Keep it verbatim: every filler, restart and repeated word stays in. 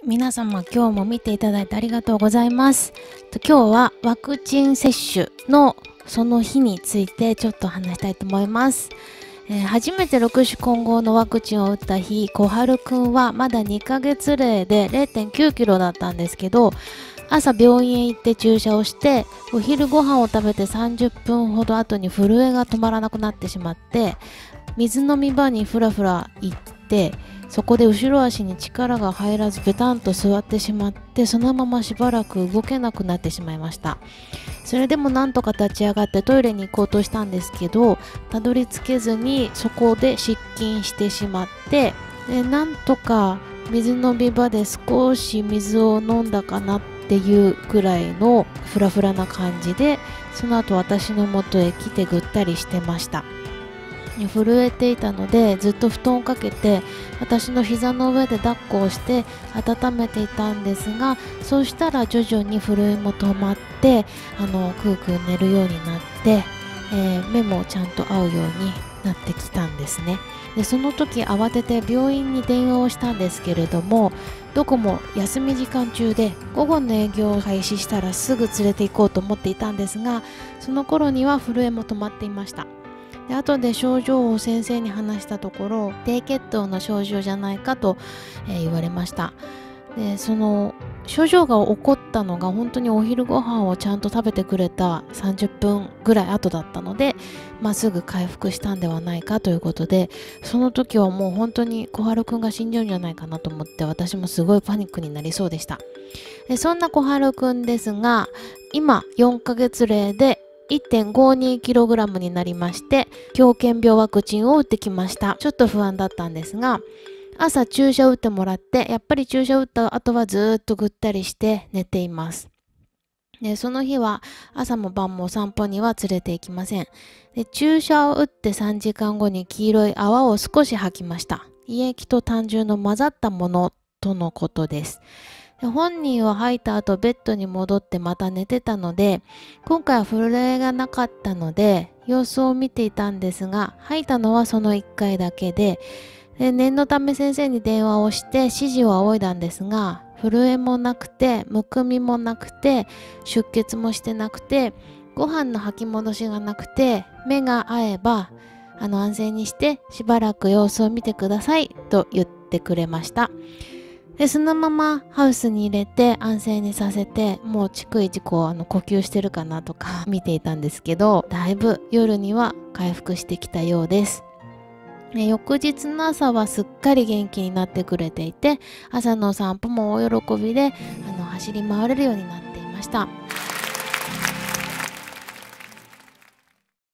皆様今日も見ていただいてありがとうございます。今日はワクチン接種のその日についてちょっと話したいと思います。えー、初めてろく種混合のワクチンを打った日、小春くんはまだにかげつ例で れいてんきゅうキロだったんですけど、朝病院へ行って注射をしてお昼ご飯を食べてさんじゅっぷんほど後に震えが止まらなくなってしまって、水飲み場にふらふら行ってそこで後ろ足に力が入らずベタンと座ってしまって、そのまましばらく動けなくなってしまいました。それでもなんとか立ち上がってトイレに行こうとしたんですけど、たどり着けずにそこで失禁してしまって、でなんとか水飲み場で少し水を飲んだかなっていうくらいのフラフラな感じで、その後私の元へ来てぐったりしてました。震えていたのでずっと布団をかけて私の膝の上で抱っこをして温めていたんですが、そうしたら徐々に震えも止まって、あのクークー寝るようになって、えー、目もちゃんと合うようになってきたんですね。でその時慌てて病院に電話をしたんですけれども、どこも休み時間中で午後の営業を開始したらすぐ連れて行こうと思っていたんですが、その頃には震えも止まっていました。で後で症状を先生に話したところ、低血糖の症状じゃないかと、えー、言われました。でその症状が起こったのが本当にお昼ご飯をちゃんと食べてくれたさんじゅっぷんぐらい後だったので、まあ、すぐ回復したんではないかということで、その時はもう本当に小春くんが死んじゃうんじゃないかなと思って、私もすごいパニックになりそうでした。でそんな小春くんですが、今よんかげつ例でいってんごにキログラム になりまして、狂犬病ワクチンを打ってきました。ちょっと不安だったんですが、朝注射を打ってもらって、やっぱり注射を打った後はずっとぐったりして寝ています。でその日は朝も晩もお散歩には連れて行きません。で注射を打ってさんじかんごに黄色い泡を少し吐きました。胃液と胆汁の混ざったものとのことです。で本人は吐いた後ベッドに戻ってまた寝てたので、今回は震えがなかったので様子を見ていたんですが、吐いたのはそのいっかいだけで、で念のため先生に電話をして指示を仰いだんですが、震えもなくてむくみもなくて出血もしてなくて、ご飯の吐き戻しがなくて、目が合えばあの安静にしてしばらく様子を見てくださいと言ってくれました。でそのままハウスに入れて安静にさせて、もう逐一こうあの呼吸してるかなとか見ていたんですけど、だいぶ夜には回復してきたようです。ね、翌日の朝はすっかり元気になってくれていて、朝のお散歩も大喜びであの走り回れるようになっていました。